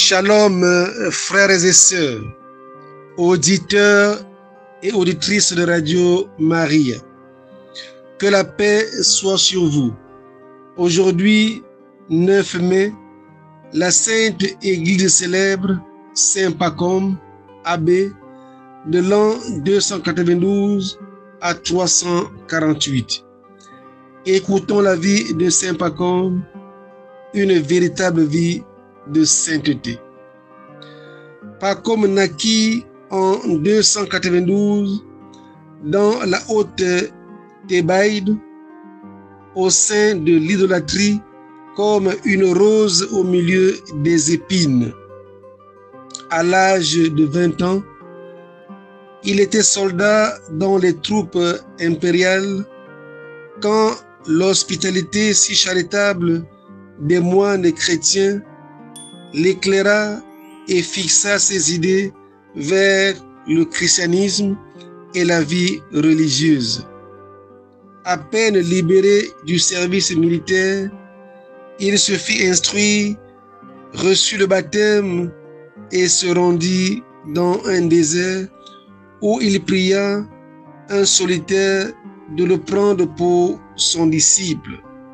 Shalom, frères et sœurs, auditeurs et auditrices de Radio Maria. Que la paix soit sur vous. Aujourd'hui, 9 mai, la Sainte Église célèbre Saint Pacôme, abbé, de l'an 292 à 348. Écoutons la vie de Saint Pacôme, une véritable vie de sainteté. Pacôme naquit en 292 dans la haute Thébaïde, au sein de l'idolâtrie, comme une rose au milieu des épines. À l'âge de 20 ans, il était soldat dans les troupes impériales quand l'hospitalité si charitable des moines chrétiens l'éclaira et fixa ses idées vers le christianisme et la vie religieuse. À peine libéré du service militaire, il se fit instruire, reçut le baptême et se rendit dans un désert où il pria un solitaire de le prendre pour son disciple.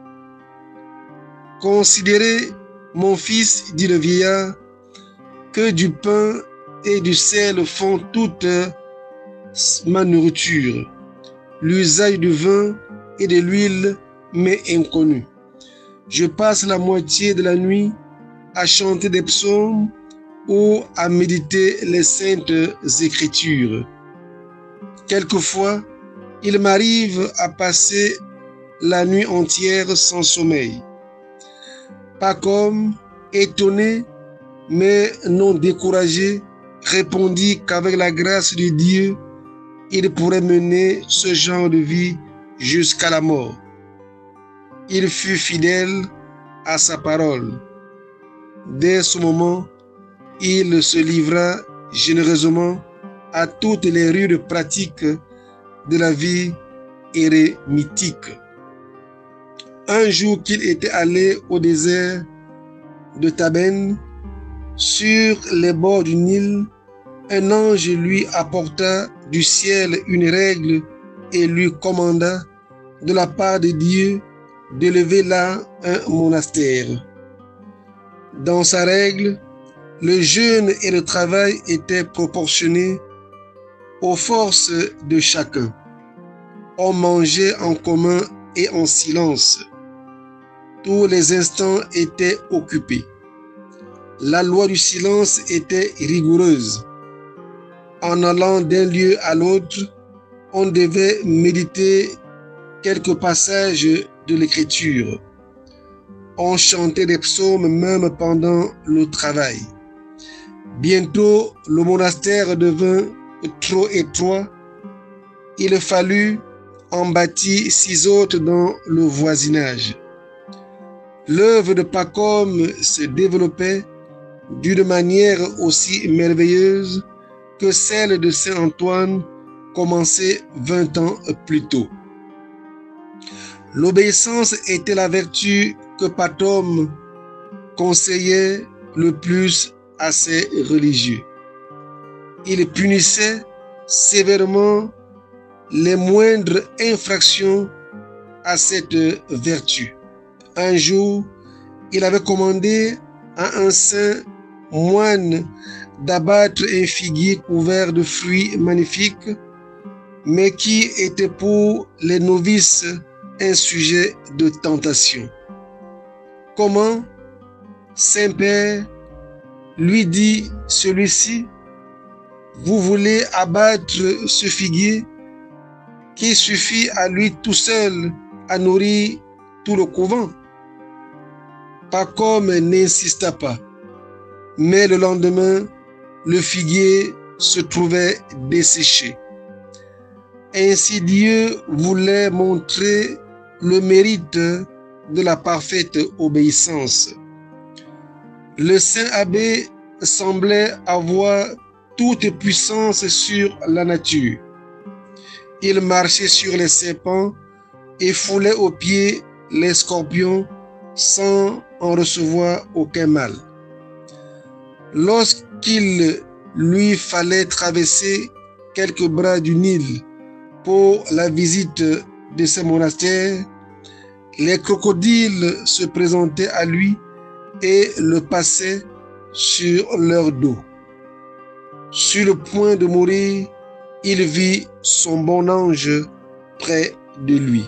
« Considérez, mon fils, dit le vieillard, que du pain et du sel font toute ma nourriture. L'usage du vin et de l'huile m'est inconnu. Je passe la moitié de la nuit à chanter des psaumes ou à méditer les saintes écritures. Quelquefois, il m'arrive à passer la nuit entière sans sommeil. » Pacôme, étonné, mais non découragé, répondit qu'avec la grâce de Dieu, il pourrait mener ce genre de vie jusqu'à la mort. Il fut fidèle à sa parole. Dès ce moment, il se livra généreusement à toutes les rudes pratiques de la vie érémitique. Un jour qu'il était allé au désert de Tabenne, sur les bords du Nil, un ange lui apporta du ciel une règle et lui commanda, de la part de Dieu, d'élever là un monastère. Dans sa règle, le jeûne et le travail étaient proportionnés aux forces de chacun. On mangeait en commun et en silence. Tous les instants étaient occupés. La loi du silence était rigoureuse. En allant d'un lieu à l'autre, on devait méditer quelques passages de l'Écriture. On chantait des psaumes même pendant le travail. Bientôt, le monastère devint trop étroit. Il fallut en bâtir 6 autres dans le voisinage. L'œuvre de Pacôme se développait d'une manière aussi merveilleuse que celle de Saint Antoine, commencée 20 ans plus tôt. L'obéissance était la vertu que Pacôme conseillait le plus à ses religieux. Il punissait sévèrement les moindres infractions à cette vertu. Un jour, il avait commandé à un saint moine d'abattre un figuier couvert de fruits magnifiques, mais qui était pour les novices un sujet de tentation. « Comment, Saint-Père, lui dit celui-ci, vous voulez abattre ce figuier qui suffit à lui tout seul à nourrir tout le couvent? » Pacôme n'insista pas, mais le lendemain, le figuier se trouvait desséché. Ainsi Dieu voulait montrer le mérite de la parfaite obéissance. Le saint abbé semblait avoir toute puissance sur la nature. Il marchait sur les serpents et foulait aux pieds les scorpions sans en recevoir aucun mal. Lorsqu'il lui fallait traverser quelques bras du Nil pour la visite de ce monastère, les crocodiles se présentaient à lui et le passaient sur leur dos. Sur le point de mourir, il vit son bon ange près de lui.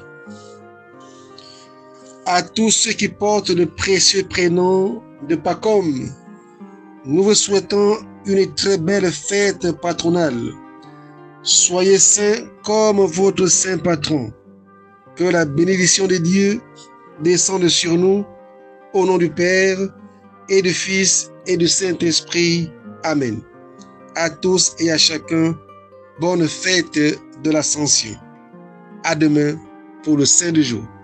À tous ceux qui portent le précieux prénom de Pacôme, nous vous souhaitons une très belle fête patronale. Soyez saints comme votre saint patron. Que la bénédiction de Dieu descende sur nous, au nom du Père et du Fils et du Saint-Esprit. Amen. À tous et à chacun, bonne fête de l'Ascension. À demain pour le Saint du jour.